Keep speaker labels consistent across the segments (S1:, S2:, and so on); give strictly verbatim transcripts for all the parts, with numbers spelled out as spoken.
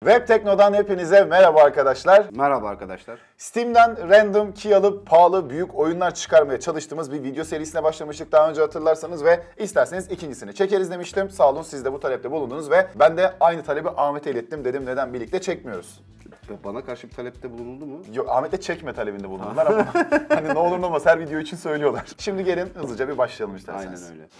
S1: Web Tekno'dan hepinize merhaba arkadaşlar.
S2: Merhaba arkadaşlar.
S1: Steam'den random, key'alı, pahalı, büyük oyunlar çıkarmaya çalıştığımız bir video serisine başlamıştık daha önce hatırlarsanız ve isterseniz ikincisini çekeriz demiştim. Sağ olun siz de bu talepte bulundunuz ve ben de aynı talebi Ahmet'e ilettim. Dedim neden birlikte çekmiyoruz?
S2: Bana karşı bir talepte bulunuldu mu?
S1: Yok, Ahmet'e çekme talebinde bulundular ama hani ne olur ne olmaz her video için söylüyorlar. Şimdi gelin hızlıca bir başlayalım isterseniz.
S2: Aynen öyle.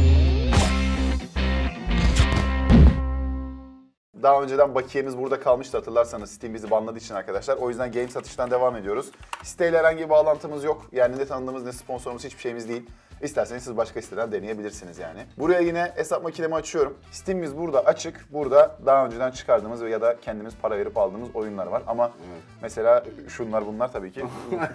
S1: Daha önceden bakiyemiz burada kalmıştı hatırlarsanız Steam bizi banladığı için arkadaşlar. O yüzden game satıştan devam ediyoruz. Siteyle herhangi bir bağlantımız yok. Yani ne tanıdığımız ne sponsorumuz hiçbir şeyimiz değil. İsterseniz siz başka siteden deneyebilirsiniz yani. Buraya yine hesap makinemi açıyorum. Steam'imiz burada açık. Burada daha önceden çıkardığımız ya da kendimiz para verip aldığımız oyunlar var. Ama evet. Mesela şunlar bunlar tabii ki.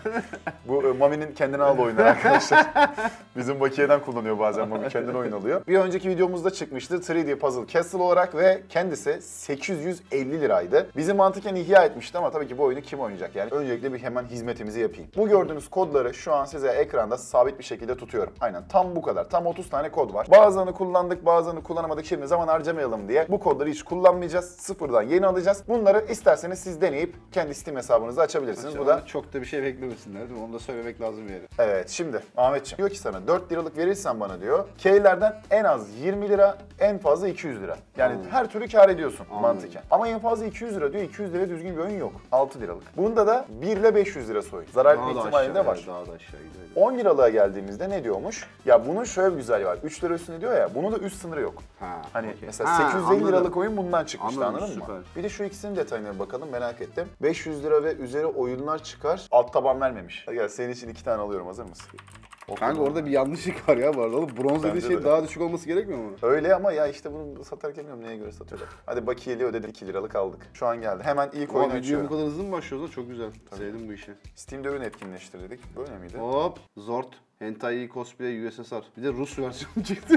S1: Bu Mami'nin kendine aldığı oyunlar arkadaşlar. Bizim bakiyeden kullanıyor bazen Mami kendine oyun alıyor. Bir önceki videomuzda çıkmıştı üç D Puzzle Castle olarak ve kendisi sekiz yüz elli liraydı. Bizi mantıken ihya etmişti ama tabii ki bu oyunu kim oynayacak yani. Öncelikle bir hemen hizmetimizi yapayım. Bu gördüğünüz kodları şu an size ekranda sabit bir şekilde tutuyorum. Aynen tam bu kadar. Tam otuz tane kod var. Bazılarını kullandık, bazılarını kullanamadık. Şimdi zaman harcamayalım diye bu kodları hiç kullanmayacağız. Sıfırdan yeni alacağız. Bunları isterseniz siz deneyip kendi Steam hesabınızı açabilirsiniz.
S2: Açın,
S1: bu da
S2: çok da bir şey beklemesinler değil mi? Onu da söylemek lazım yani.
S1: Evet şimdi Ahmetciğim diyor ki sana dört liralık verirsen bana diyor. Keylerden en az yirmi lira, en fazla iki yüz lira. Yani Anladım. Her türlü kâr ediyorsun Anladım. mantıken. Ama en fazla iki yüz lira diyor. iki yüz lira düzgün bir oyun yok. altı liralık. Bunda da bir ile beş yüz lira oyun. Zarar etme ihtimali de var.
S2: Evet, daha da aşağı gidiyor.
S1: on liralığa geldiğimizde ne diyormuş? Ya bunun şöyle bir güzelliği var. üç lira üstüne diyor ya, bunun da üst sınırı yok. Ha, hani okay. Mesela ha, sekiz yüz elli liralık oyun bundan çıkmıştı anladın, anladın mı? Bir de şu ikisinin detayına bakalım merak ettim. beş yüz lira ve üzeri oyunlar çıkar. Alt taban vermemiş. Gel senin için iki tane alıyorum, hazır mısın?
S2: O Kanka orada bir yanlışlık var ya bu arada. Bronz dediği şey de. Daha düşük olması gerekmiyor mu?
S1: Öyle ama ya işte bunu satarken bilmiyorum neye göre satıyorlar. Hadi bakiyeli ödedik, iki liralık aldık. Şu an geldi. Hemen ilk oyunu açıyorum.
S2: Bu kadar hızlı mı başlıyoruz? Çok güzel. Tabii. Sevdim bu işi.
S1: Steam'de ürün etkinleştirdik. Böyle miydi?
S2: Hop. Zort. Hentai Cosplay U S S R. Bir de Rus versiyonu çıktı.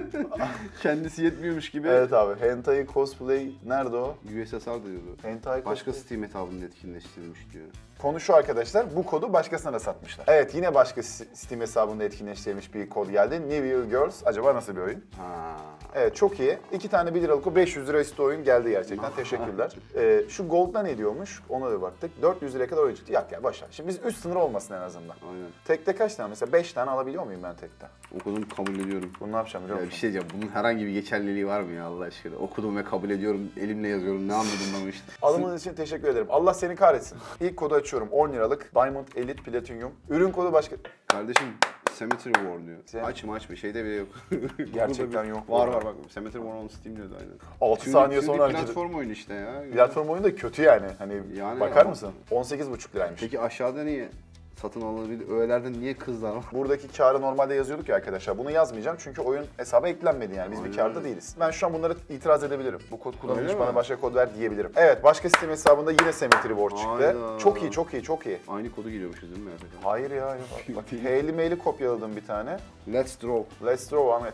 S2: Kendisi yetmiyormuş gibi.
S1: Evet abi. Hentai Cosplay nerede o?
S2: U S S R diyordu.
S1: Hentai
S2: Başka
S1: Cosplay...
S2: Steam hesabında etkinleştirilmiş diyor.
S1: Konu şu arkadaşlar, bu kodu başkasına da satmışlar. Evet, yine başka Steam hesabında etkinleştirilmiş bir kod geldi. New Year Girls. Acaba nasıl bir oyun? Ha. Evet, çok iyi. İki tane bir liralık o beş yüz lira üstü oyun geldi gerçekten. Teşekkürler. Ee, şu Gold'da ne diyormuş? Ona da baktık. dört yüz liraya kadar oyun çıktı. Yak ya başla. Şimdi biz üst sınır olmasın en azından. Aynen. Tekte kaç tane? Mesela beş tane alabiliyor muyum ben tekte?
S2: Okudum, kabul ediyorum.
S1: Bunu ne yapacağım biliyor musun?
S2: Bir şey diyeceğim. Bunun herhangi bir geçerliliği var mı ya Allah aşkına? Okudum ve kabul ediyorum. Elimle yazıyorum. Ne anladım ben işte.
S1: Alımınız için teşekkür ederim. Allah seni kahretsin. İlk kodu açıyorum. on liralık. Diamond Elite Platinum. Ürün kodu başka...
S2: Kardeşim Cemetery War diyor. Sen... Açma açma şeyde bile yok.
S1: Gerçekten yok.
S2: Var var bak Cemetery War on Steam diyordu aynen.
S1: altı saniye sonra harcadı.
S2: Platform oyunu işte ya.
S1: Platform oyunu da kötü yani. Hani yani bakar ama... mısın? on sekiz buçuk liraymış.
S2: Peki aşağıda niye? Satın alınabilir. Öğelerde niye kızlar var?
S1: Buradaki kârı normalde yazıyorduk ya arkadaşlar. Bunu yazmayacağım çünkü oyun hesaba eklenmedi yani. Biz Aynen. bir kârda değiliz. Ben şu an bunları itiraz edebilirim. Bu kod kullanılmış bana başka kod ver diyebilirim. Evet, başka Steam hesabında yine Cemetery War çıktı. Hayda. Çok iyi, çok iyi, çok iyi.
S2: Aynı kodu giriyormuşuz değil mi? Gerçekten?
S1: Hayır ya. Bak, bak H'li maili kopyaladım bir tane.
S2: Let's draw.
S1: Let's draw Ahmet.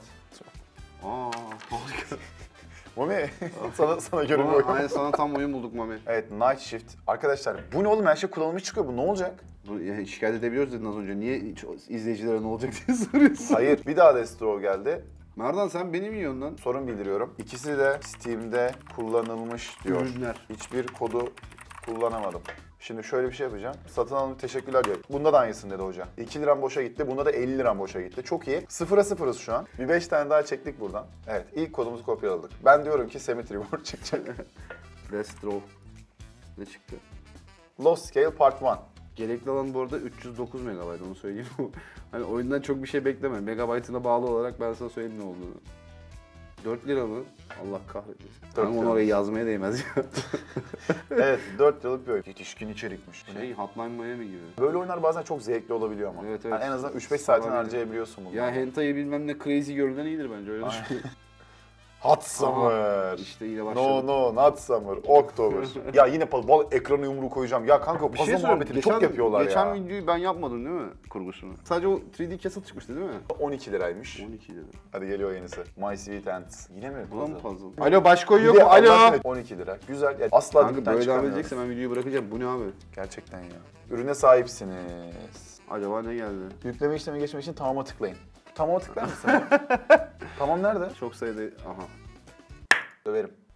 S2: Aa, harika.
S1: Mami, sana, sana göre bir oyun.
S2: Aynen sana tam oyun bulduk Mami.
S1: Evet, Night Shift. Arkadaşlar bu ne oğlum? Her şey kullanılmış çıkıyor. Bu ne olacak?
S2: Bu, yani şikayet edebiliyoruz dedin az önce. Niye izleyicilere ne olacak diye soruyorsun.
S1: Hayır, bir daha Let's Draw geldi.
S2: Merdan sen beni mi yiyorsun lan?
S1: Sorun bildiriyorum. İkisi de Steam'de kullanılmış diyor.
S2: Ürünler.
S1: Hiçbir kodu kullanamadım. Şimdi şöyle bir şey yapacağım. Satın alın teşekkürler diyor. Bunda da aynısını dedi hoca. iki liram boşa gitti. Bunda da elli liram boşa gitti. Çok iyi. Sıfıra sıfırız şu an. Bir beş tane daha çektik buradan. Evet, ilk kodumuzu kopyaladık. Ben diyorum ki Cemetery War çıkacak.
S2: Let's draw. Ne çıktı?
S1: Lost Scale Part bir.
S2: Gerekli alan bu arada üç yüz dokuz megabayt, onu söyleyeyim. Hani oyundan çok bir şey bekleme. Megabaytına bağlı olarak ben sana söyleyeyim ne olduğunu. dört lira mı? Allah kahretmesin. Ama onu oraya yazmaya değmez ya.
S1: Evet, dört liralık bir oyun. Yetişkin içerikmiş.
S2: Şey, Hotline Miami gibi.
S1: Böyle oyunlar bazen çok zevkli olabiliyor ama. Evet, evet. Yani en azından üç beş saatini harcayabiliyorsun bunu.
S2: Ya Hentai'yi bilmem ne Crazy Girl'den iyidir bence, öyle düşün.
S1: Hot Summer.
S2: İşte yine başladı.
S1: No no not Summer. October. Ya yine puzzle ekranı yumruğu koyacağım. Ya kanka puzzle şey muhabbetini geçen, çok yapıyorlar
S2: geçen
S1: ya.
S2: Geçen videoyu ben yapmadım değil mi kurgusunu? Sadece o üç D Castle çıkmıştı değil mi?
S1: on iki liraymış.
S2: on iki lira.
S1: Hadi geliyor yenisi. My Sweet Ants. Yine mi?
S2: Bu da mı puzzle? Alo başka oyun yok mu?
S1: Alo. on iki lira. Güzel. Yani asla
S2: kanka böyle devam edecekse ben videoyu bırakacağım. Bu ne abi?
S1: Gerçekten ya. Ürüne sahipsiniz.
S2: Acaba ne geldi?
S1: Yükleme işlemi geçmek için tamama tıklayın. Tamama tıklar mısın? Tamam nerede?
S2: Çok sayıda... Aha.
S1: Döverim.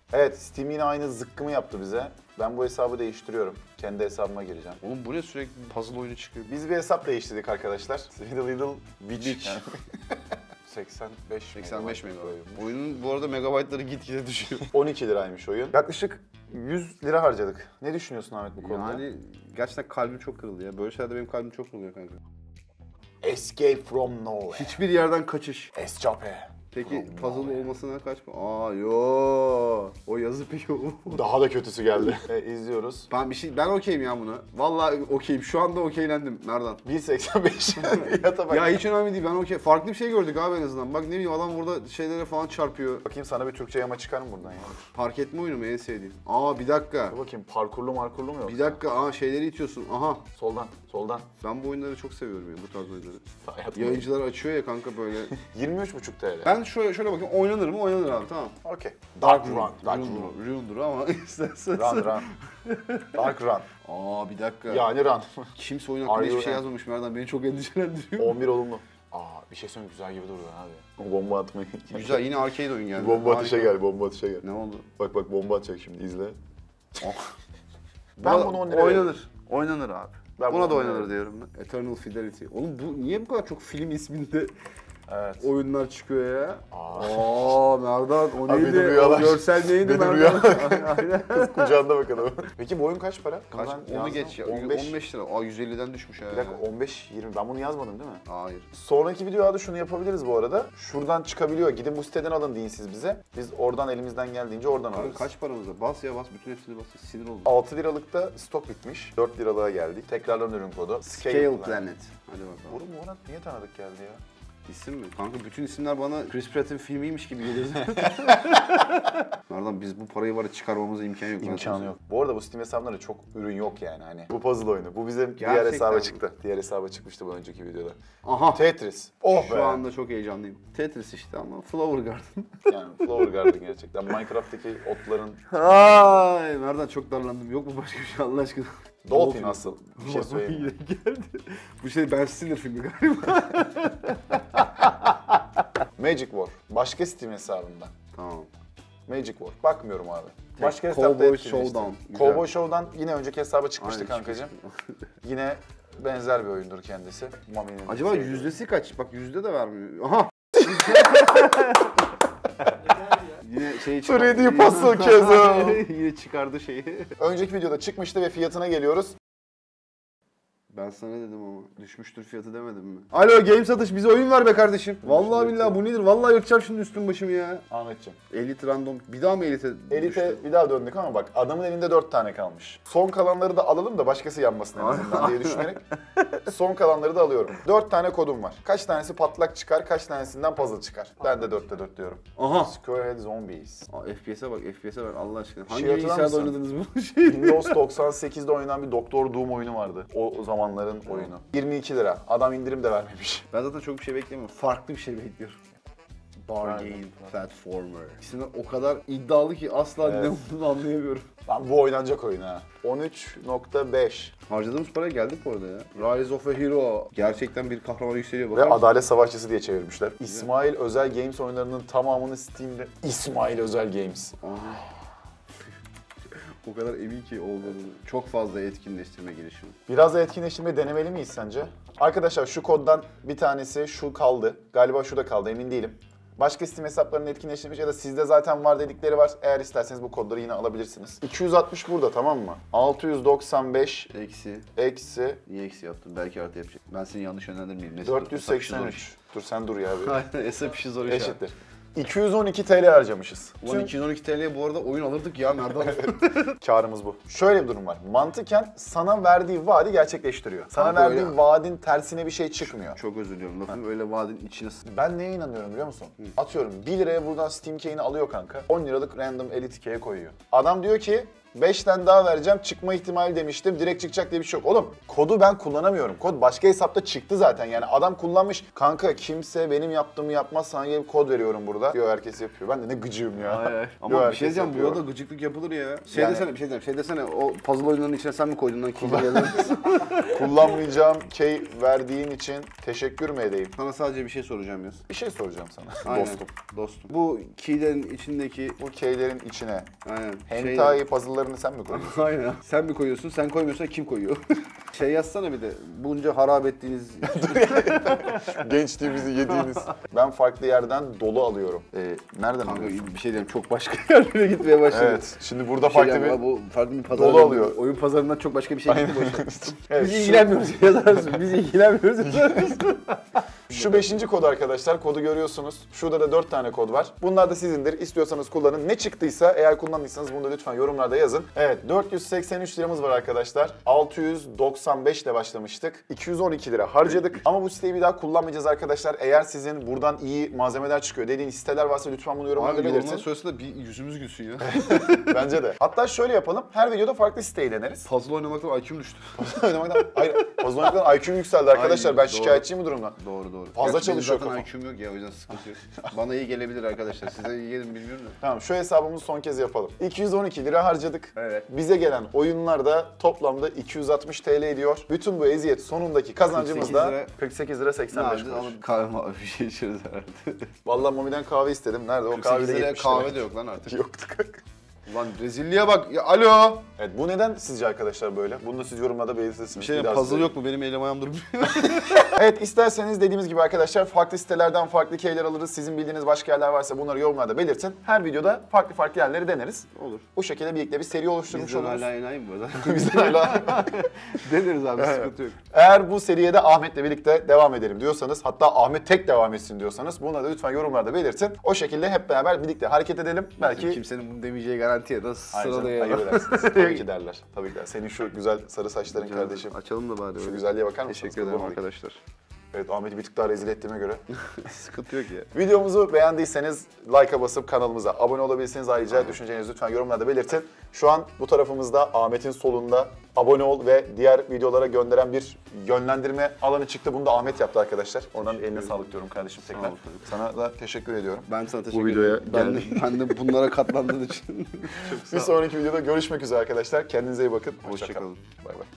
S1: Evet, Steam yine aynı zıkkımı yaptı bize. Ben bu hesabı değiştiriyorum. Kendi hesabıma gireceğim.
S2: Oğlum bu ne, sürekli puzzle oyunu çıkıyor.
S1: Biz bir hesap değiştirdik arkadaşlar. Little Little Witch.
S2: Witch.
S1: Yani. seksen beş
S2: seksen beş
S1: megabayt
S2: megabayt. Oyunun bu arada megabaytları gitgide düşüyor.
S1: on iki liraymış oyun. Yaklaşık yüz lira harcadık. Ne düşünüyorsun Ahmet bu konuda?
S2: Yani gerçekten kalbim çok kırıldı ya. Böyle şeylerde benim kalbim çok oluyor kanka.
S1: Escape from Nowhere.
S2: Hiçbir yerden kaçış.
S1: Escape.
S2: Peki puzzle olmasına kaç mı? Aa yo. O yazı peki o.
S1: Daha da kötüsü geldi. e, izliyoruz.
S2: Ben bir şey ben okeyim ya buna. Vallahi okeyim. Şu anda okeylendim. Nereden?
S1: bir seksen beş. Yata bak.
S2: Ya hiç önemli değil. Ben okey. Farklı bir şey gördük abi en azından. Bak ne bileyim adam burada şeylere falan çarpıyor.
S1: Bakayım sana bir Türkçe yama çıkar mı buradan ya?
S2: Park etme oyunu mu en sevdiğim? Aa bir dakika.
S1: Dur bakayım parkurlu markurlu mu yok?
S2: Bir dakika. Aa şeyleri itiyorsun. Aha.
S1: Soldan, soldan.
S2: Ben bu oyunları çok seviyorum ya bu tarz oyunları.
S1: Hayatım.
S2: Yayıncılar açıyor ya kanka böyle.
S1: yirmi üç buçuk T L.
S2: Ben şöyle şöyle bakayım, oynanır mı? Oynanır abi, tamam.
S1: Okey. Dark Run. Dark
S2: Rune'dur,
S1: Run.
S2: Rune'dur ama istersen.
S1: Run Run. Dark Run.
S2: Aa bir dakika.
S1: Yani Run.
S2: Kimse oyun hakkında
S1: Are
S2: hiçbir
S1: you
S2: şey
S1: in?
S2: yazmamış Merdan. Beni çok endişelendiriyor.
S1: on bir olumlu. Aa bir şey söyleyeyim güzel gibi duruyor abi. Bomba atmayı.
S2: Güzel, yine arcade oyun geldi.
S1: Bomba
S2: Harika.
S1: atışa gel, bomba atışa gel.
S2: Ne oldu?
S1: Bak bak bomba atacak şimdi izle.
S2: Oh.
S1: Ben bunu on liraya
S2: oynanır. Oynanır abi.
S1: Ben
S2: Buna
S1: bunu
S2: da
S1: on
S2: oynanır
S1: liraya-
S2: diyorum ben. Eternal Fidelity. Oğlum bu niye bu kadar çok film isminde
S1: Evet.
S2: oyunlar çıkıyor ya?
S1: Aa.
S2: Aa Merdan o
S1: Abi
S2: neydi?
S1: benim rüyalar.
S2: O görsel neydi
S1: Benim
S2: Merdan?
S1: rüyalar.
S2: Aynen.
S1: Kız kucağında bakalım. Peki bu oyun kaç para?
S2: Kaç?
S1: Ben
S2: Onu
S1: yazdım.
S2: geç ya.
S1: on beş.
S2: on beş lira. Aa yüz elliden düşmüş ha.
S1: Bir dakika on beş yirmi. Ben bunu yazmadım değil mi?
S2: Hayır.
S1: Sonraki videoda şunu yapabiliriz bu arada. Şuradan çıkabiliyor. Gidin bu siteden alın deyin siz bize. Biz oradan elimizden geldiğince oradan
S2: Abi
S1: alırız.
S2: kaç paramız var? Bas ya bas. Bütün hepsini bas. Sinir oldum.
S1: altı liralıkta stok bitmiş. dört liralığa geldik. Tekrardan ürün kodu.
S2: Scale Planet. Hadi bakalım.
S1: Oğlum bu ona niye tanıdık geldi ya?
S2: İsim mi? Kanka bütün isimler bana Chris Pratt'in filmiymiş gibi geliyor. Nereden biz bu parayı var ya çıkarmamıza imkan yok.
S1: İmkanı yok. Bu arada bu Steam hesaplarında çok ürün yok yani hani. Bu puzzle oyunu. Bu bizim diğer
S2: Gerçekten
S1: hesaba
S2: mi?
S1: çıktı. Diğer hesaba çıkmıştı bu önceki videoda.
S2: Aha.
S1: Tetris. Oh be.
S2: Şu anda çok heyecanlıyım. Tetris işte ama Flower Garden.
S1: Yani Flower Garden gerçekten. Minecraft'taki otların
S2: Ay nereden çok darlandım. Yok mu başka bir şey Allah aşkına?
S1: Dolphin asıl. Bir şey söyleyeyim mi?
S2: Yine geldi. Bu şey Ben Stiller filmi galiba.
S1: Magic War. Başka Steam hesabında.
S2: Tamam.
S1: Magic War. Bakmıyorum abi. Başka
S2: Cowboy
S1: hesapta etkileştim.
S2: Showdown. Güzel.
S1: Cowboy Show'dan yine önceki hesaba çıkmıştı
S2: Aynen,
S1: kankacığım.
S2: çıkmış.
S1: Yine benzer bir oyundur kendisi. Mami'nin
S2: Acaba
S1: sevdiği.
S2: yüzdesi kaç? Bak yüzde de vermiyor. Aha. Yine şey çıkardı.
S1: üç D puzzle keza.
S2: Yine çıkardı şeyi.
S1: Önceki videoda çıkmıştı ve fiyatına geliyoruz.
S2: Ben sana dedim ama düşmüştür fiyatı demedim mi? Alo Game Satış bize oyun ver be kardeşim. Vallahi billahi bu nedir? Vallahi yırtacağım şimdi üstüm başımı ya.
S1: Ahmetciğim.
S2: Elite Random. Bir daha mı Elite
S1: Elite
S2: düştü?
S1: bir daha döndük ama bak adamın elinde dört tane kalmış. Son kalanları da alalım da başkası yanmasın en azından diye düşünerek son kalanları da alıyorum. dört tane kodum var. Kaç tanesi patlak çıkar, kaç tanesinden puzzle çıkar. Ben de dörtte dört diyorum.
S2: Aha.
S1: Squarehead Zombies.
S2: Aa, F P S'e bak, F P S'e bak Allah aşkına. Hangi
S1: Şey hatırlar
S2: bilgisayarda
S1: mısın?
S2: oynadınız bu şeyi?
S1: Windows doksan sekizde oynanan bir Doktor Doom oyunu vardı. O, o zamanların oyunu. yirmi iki lira. Adam indirim de vermemiş.
S2: Ben zaten çok bir şey beklemiyorum. Farklı bir şey bekliyorum. Bargain
S1: Aynen.
S2: Platformer. İkisinden o kadar iddialı ki asla
S1: Evet.
S2: ne olduğunu anlayamıyorum.
S1: Lan bu oynanacak oyun ha. on üç nokta beş.
S2: Harcadığımız paraya geldik bu arada ya. Rise of a Hero. Gerçekten bir kahraman yükseliyor.
S1: Ve
S2: Bakar mısın?
S1: Adalet Savaşçısı diye çevirmişler. İsmail Özel Games oyunlarının tamamını Steam'de. İsmail Özel Games.
S2: Aha. O kadar emin ki olduğunu. Çok fazla etkinleştirme girişimi.
S1: Biraz da etkinleştirmeyi denemeli miyiz sence? Arkadaşlar şu koddan bir tanesi şu kaldı. Galiba şu da kaldı emin değilim. Başka Steam hesaplarının etkinleştirmiş ya da sizde zaten var dedikleri var. Eğer isterseniz bu kodları yine alabilirsiniz. iki yüz altmış burada tamam mı? altı yüz doksan beş
S2: Eksi.
S1: eksi
S2: Niye eksi yaptın? Belki artı yapacak. Ben seni yanlış yönlendirmeyeyim. Neyse,
S1: dört yüz
S2: hesap işi
S1: seksen
S2: zor
S1: üç. Dur sen dur ya.
S2: iş.
S1: Bir.
S2: Aynen hesap işi zor iş. abi.
S1: Eşittir. iki yüz on iki T L harcamışız.
S2: Ulan
S1: Tüm
S2: iki yüz on iki T L'ye bu arada oyun alırdık ya nereden?
S1: karımız bu. Şöyle bir durum var. Mantıken sana verdiği vaadi gerçekleştiriyor. Sana
S2: Kanka
S1: verdiği
S2: öyle.
S1: vaadin tersine bir şey çıkmıyor.
S2: Çok özür diliyorum. Lafın öyle vaadin içine s-
S1: Ben neye inanıyorum biliyor musun? Atıyorum bir liraya buradan Steam key'ini alıyor kanka. on liralık random Elite key'e koyuyor. Adam diyor ki beş tane daha vereceğim. Çıkma ihtimali demiştim. Direkt çıkacak diye bir şey yok. Oğlum kodu ben kullanamıyorum. Kod başka hesapta çıktı zaten. Yani adam kullanmış. Kanka kimse benim yaptığımı yapmaz. Sana gelip kod veriyorum burada. Diyor herkes yapıyor. Ben de ne gıcığım ya.
S2: Hayır.
S1: Yo,
S2: Ama bir
S1: herkes
S2: şey diyeceğim,
S1: yapıyor.
S2: burada gıcıklık yapılır ya. Şey
S1: Yani-
S2: desene, bir şey diyeceğim. Şey desene, o puzzle oyunlarının içine sen mi koydun lan keyleri?
S1: Kullanmayacağım key verdiğin için teşekkür mü edeyim?
S2: Sana sadece bir şey soracağım Yaz.
S1: Bir şey soracağım sana
S2: Aynen.
S1: dostum.
S2: Dostum. Bu keylerin içindeki...
S1: Bu keylerin içine
S2: Aynen.
S1: hentai puzzle'larını sen mi koyuyorsun?
S2: Aynen. Sen mi koyuyorsun? Sen koymuyorsan kim koyuyor? Şey yazsana bir de. Bunca harap ettiğiniz...
S1: Gençliğimizi yediğiniz. Ben farklı yerden dolu alıyorum. Ee, nereden
S2: Kanka
S1: alıyorsun?
S2: bir şey diyeyim, çok başka yerlere gitmeye başladı.
S1: Evet. Şimdi burada
S2: Bir şey
S1: farklı
S2: diyeyim,
S1: bir...
S2: ama bu farklı bir pazar.
S1: Dolu alıyor.
S2: Oyun pazarından çok başka bir şey gitti boşuna.
S1: Evet,
S2: Biz
S1: şu-
S2: ilgilenmiyoruz yazarsın. Biz ilgilenmiyoruz yazarsın.
S1: Şu beşinci kod arkadaşlar. Kodu görüyorsunuz. Şurada da dört tane kod var. Bunlar da sizindir. İstiyorsanız kullanın. Ne çıktıysa eğer kullandıysanız bunu da lütfen yorumlarda yazın. Evet, dört yüz seksen üç liramız var arkadaşlar. altı yüz doksan beş ile başlamıştık. iki yüz on iki lira harcadık. Ama bu siteyi bir daha kullanmayacağız arkadaşlar. Eğer sizin buradan iyi malzemeler çıkıyor dediğiniz siteler varsa lütfen bunu yorumlarda
S2: Abi
S1: belirtin.
S2: yorumlar söylesene bir yüzümüz gülsün ya.
S1: Bence de. Hatta şöyle yapalım. Her videoda farklı siteyi deneriz.
S2: Puzzle oynamaktan I Q'm düştü.
S1: Oynamaktan... Hayır. Fazla oynamaktan I Q'm yükseldi arkadaşlar.
S2: Aynen,
S1: ben
S2: doğru.
S1: şikayetçiyim bu durumdan.
S2: Doğru doğru.
S1: Fazla
S2: Gerçi benim
S1: çalışıyor
S2: zaten
S1: kafam.
S2: I Q'm yok ya, o yüzden sıkıntı yok. Bana iyi gelebilir arkadaşlar. Size iyi gelir mi bilmiyorum da.
S1: Tamam, şu hesabımızı son kez yapalım. iki yüz on iki lira harcadık.
S2: Evet.
S1: Bize gelen oyunlar da toplamda iki yüz altmış TL ediyor. Bütün bu eziyet sonundaki kazancımız da
S2: kırk sekiz lira.
S1: kırk sekiz lira
S2: Ne
S1: seksen beş
S2: yapacağız?
S1: kuruş.
S2: Alıp kahve mavi bir şey içeriz herhalde.
S1: Vallahi Mami'den kahve istedim. Nerede o
S2: kırk
S1: kahve
S2: sekiz
S1: de
S2: liraya
S1: yetmiş
S2: kahve
S1: lira.
S2: de yok lan artık.
S1: Yoktu kanka.
S2: Ulan rezilliğe bak. Ya, alo.
S1: Evet, bu neden sizce arkadaşlar böyle? Bunu da siz yorumlarda belirtirsiniz.
S2: Bir şey
S1: Bir daha
S2: puzzle
S1: size-
S2: yok mu? Benim elim ayağım durmuyor.
S1: Evet, isterseniz dediğimiz gibi arkadaşlar farklı sitelerden farklı keyler alırız. Sizin bildiğiniz başka yerler varsa bunları yorumlarda belirtin. Her videoda farklı farklı yerleri deneriz.
S2: Olur.
S1: Bu şekilde birlikte bir seri oluşturmuş
S2: Bizden
S1: oluruz.
S2: hala enayi mi bu arada?
S1: Bizden hala.
S2: Deneriz abi,
S1: Evet.
S2: sıkıntı yok.
S1: Eğer bu seriye de Ahmet'le birlikte devam edelim diyorsanız, hatta Ahmet tek devam etsin diyorsanız bunu da lütfen yorumlarda belirtin. O şekilde hep beraber birlikte hareket edelim. Belki
S2: Kimsenin bunu demeyeceği garantiye nasıl
S1: Hayır canım,
S2: sıralayalım.
S1: ayıp edersiniz. Tabii ki derler. Tabii ki der. Senin şu güzel sarı saçların kardeşim.
S2: Açalım da bari.
S1: Şu
S2: öyle.
S1: güzelliğe bakar mısınız?
S2: Teşekkür ederim
S1: Kurban olayım.
S2: arkadaşlar.
S1: Evet, Ahmet'i bir tık daha rezil ettiğime göre.
S2: Sıkıntı yok ya.
S1: Videomuzu beğendiyseniz like'a basıp kanalımıza abone olabilirsiniz. Ayrıca düşüncenizi lütfen yorumlarda belirtin. Şu an bu tarafımızda Ahmet'in solunda abone ol ve diğer videolara gönderen bir yönlendirme alanı çıktı. Bunu da Ahmet yaptı arkadaşlar. Oradan eline sağlık diyorum kardeşim tekrar.
S2: Sağ ol.
S1: Sana da teşekkür ediyorum.
S2: Ben sana teşekkür
S1: videoya
S2: ederim. Ben de, ben de bunlara katlandığın için çok sağ
S1: Bir
S2: ol.
S1: sonraki videoda görüşmek üzere arkadaşlar. Kendinize iyi bakın. Hoşça kalın.
S2: Hoşçakalın.
S1: Bay bay.